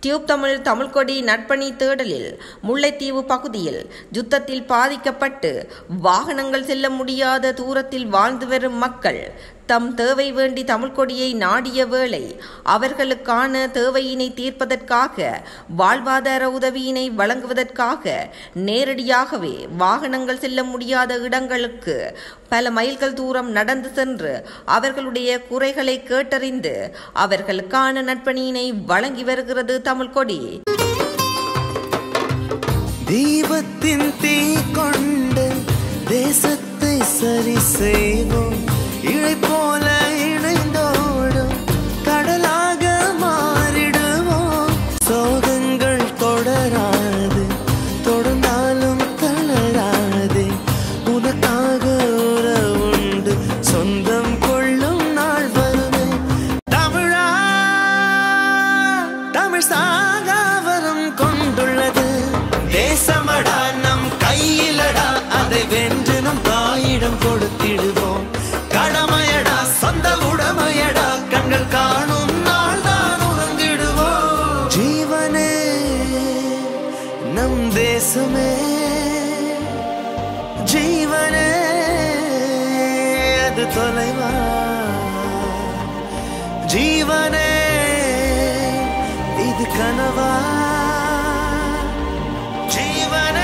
Tube Tamil கொடி நட்பணி தேடலில் முல்லைத்தீவு பகுதியில் யுத்தத்தில் பாதிக்கப்பட்டு வாகனங்கள் செல்ல முடியாத தூரத்தில் வாழ்ந்து வரும் மக்கள் தம் தேவை வேண்டி தமிழ்கொடியை நாடிய வேளை அவர்களுக்கான தேவையினை தீர்ப்பதற்காக வாழ்வாதார உதவியினை வழங்குவதற்காக நேரடியாகவே வாகனங்கள் செல்ல முடியாத இடங்களுக்கு பல மைல்கள் தூரம் நடந்து சென்று அவர்களுடைய குறைகளை கேட்டறிந்து அவர்களுக்கான நட்பணியினை வழங்கி வருகிறது தமிழ்கொடி. தீபத்தின் தீ கொண்டு தேசத்தை சரி செய்வோம், இழை போல இணைந்தோடும் கடலாக மாறிடுவோம். சோகங்கள் தொடராது, தொடர்ந்தாலும் தளராதே, உனக்காக உறவுண்டு சொந்தம் கொள்ளும் நாள் வருமே. தமிழா தமிழ் சாகாவரம் கொண்டுள்ளது தேசமடா நம் கையிலடா, அதை வென்று நம் தாயிடம் கொடுத்திடுவோம். கடமையடா சொந்த உடமையடா, கண்கள் காணும் நாள் தான் உறங்கிடுவோம். ஜீவனே நம் தேசமே, ஜீவனே அது தொலைவா, ஜீவனே இது கனவா, ஜீவனே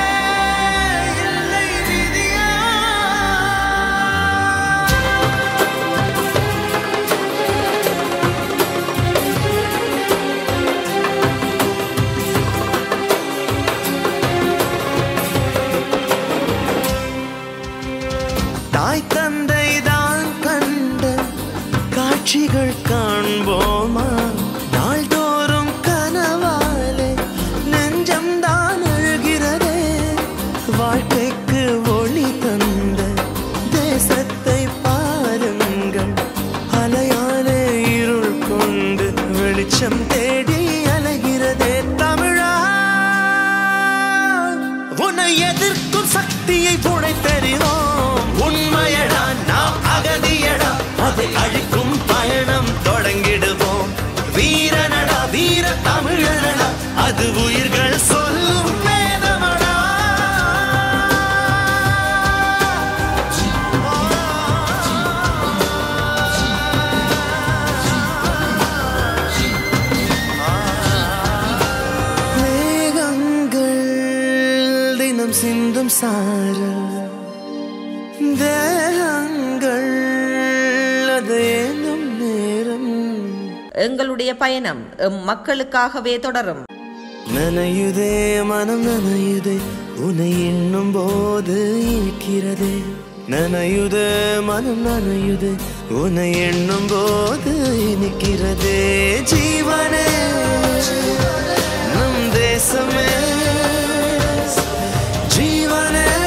தாய் தந்தை தான் கண்ட காட்சிகள் காண்போமா, நாள்தோறும் கனவாலே நெஞ்சம் தான் அழுகிறதே. வாழ்க்கைக்கு ஒளி தந்த தேசத்தை பாருங்கள், அலையாலே இருள் கொண்டு வெளிச்சம் தேடி அலைகிறதே. தமிழா உன்னை எதிர்க்கும் சக்தியை புனை தெரிவோம். உண்மையடா நாம் அகதியடா, அதை அழிக்கும் பயணம் தொடங்கிடுவோம். வீரனடா வீர தமிழனடா, அது உயிர்கள் சொல்லும் வேதமடா. மேகங்கள் தினம் சிந்தும் சாரல், தேகங்கள் அதேனும் நேரம். எங்களுடைய பயணம் மக்களுக்காகவே தொடரும். நனையுதே மனம் நனையுதே, உன்னை எண்ணும் போது இருக்கிறதே. நனையுதே மனம் நனையுதே, உன்னை எண்ணும் போது இருக்கிறதே. ஜீவனே நம் தேசமே, ஜீவனே